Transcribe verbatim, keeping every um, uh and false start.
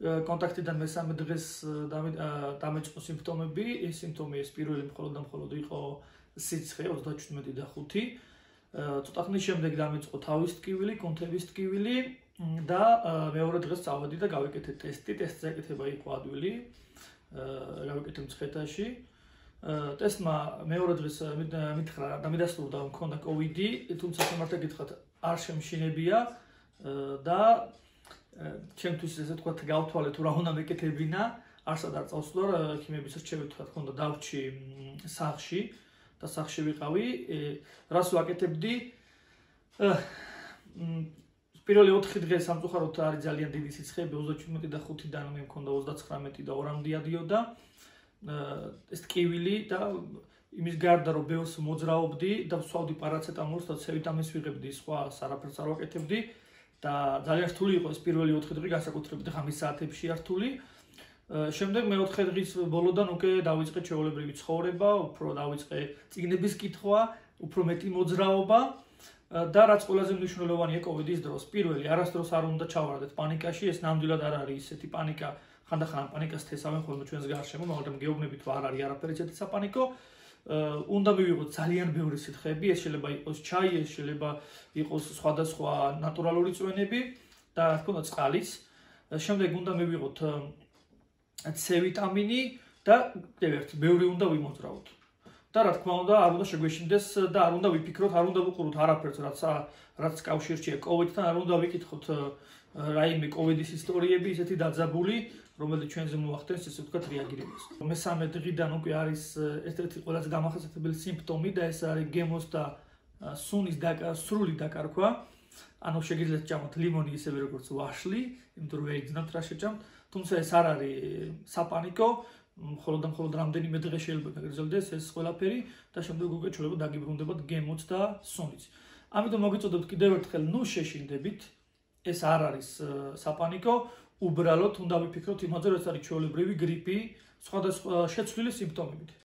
კონტაქტიდან მესამე დღეს დამეწყო სიმპტომები, ეს სიმპტომი ეს პირველი მხოლოდ და მხოლოდ იყო სიცხე ოცდაჩვიდმეტი და ხუთი. ცოტა ხნის შემდეგ დამეწყო თავის ტკივილი, კუნთების ტკივილი და მეორე დღეს წავედი და გავეკეთე ტესტი. ტესტზე ეკეთება იყო ადვილი. გავეკეთე მცხეთაში. ტესტმა მეორე დღეს მითხრა და მიდასტურდა რომ მქონდა კოვიდი, თუმცა თემართა გითხრათ არ შემშინებია და ჩემთვის ესე თქვა გავთვალე თუ რა უნდა მეკეთებინა, არსად არ წავსვლა, ექიმების რჩევით თქვა ქონდა დავჭი სახლში და სახლში ვიყავი, რას ვაკეთებდი. პირველი ოთხი დღე სამწუხაროდ არის ძალიან დიდი სიცხეები, ოცდაჩვიდმეტი და ხუთიდან მე მქონდა ოცდაცხრამეტი და ორამდე ადიოდა. ეს ტკივილი და იმის გარდა რომ ბევრს მოძრაობდი და ვსვავდი პარაცეტამოლს და C ვიტამინს ვიღებდი, სხვა არაფერს არ ვაკეთებდი და ძალიან რთული იყო ეს პირველი ოთხი დღე, განსაკუთრებით ღამის საათებში რთული. შემდეგ მეოთხე დღის ბოლოდან უკვე დავიწყე ჩვეულებრივი ცხოვრება, უფრო დავიწყე წიგნების კითხვა, უფრო მეტი მოძრაობა და რაც ყველაზე მნიშვნელოვანია კოვიდის დროს, პირველი არასდროს არ უნდა ჩავარდეთ პანიკაში, ეს ნამდვილად არ არის ესეთი პანიკა. ხანდახან პანიკას თესავენ ხოლმე ჩვენს გარშემო, მაგრამ გეუბნებით რომ არ არის არაფერი ისეთი საპანიკო. უნდა მივიღოთ ძალიან ბევრი სითხეები, ეს შეიძლება იყოს ჩაი, ეს შეიძლება იყოს სხვადასხვა ნატურალური წვენები და რა თქმა უნდა წყალიც. შემდეგ უნდა მივიღოთ C ვიტამინი და ერთ ბევრი უნდა ვიმოძრაოთ. და რა თქმა უნდა, არ უნდა შეგვეშინდეს და არ უნდა ვიფიქროთ, არ უნდა ვუყუროთ არაფერს, რაც რაც კავშირშია კოვიდთან, არ უნდა ვიკითხოთ რაიმე კოვიდის ისტორიები, ისეთი დაძაბული, რომელიც ჩვენზე მოახდენს, ესე ვთქვათ, რეაგირებას. მესამე დღიდან უკვე არის ერთ-ერთი ყველაზე დამახასიათებელი სიმპტომი და ეს არის გემოს და სუნის სრული დაკარგვა. ანუ შეგიძლიათ ჭამოთ ლიმონი ისევე როგორც ვაშლი, იმიტომ რომ ვეიგზნებთ რა შეჭამთ, თუმცა ეს არ არის საპანიკო, მხოლოდ და მხოლოდ რამდენიმე დღე შეიძლება გაგრძელდეს ეს ყველაფერი და შემდეგ უკვე შეიძლება დაგიბრუნდებათ გემოც და სუნიც. ამიტომ მოგიწოდებთ კიდევ ერთხელ, ნუ შეშინდებით, ეს არ არის საპანიკო, უბრალოდ უნდა ვიფიქროთ იმაზე, რომ ეს არის ჩვეულებრივი გრიპი, სხვადასხვა შეცვლილი სიმპტომებით.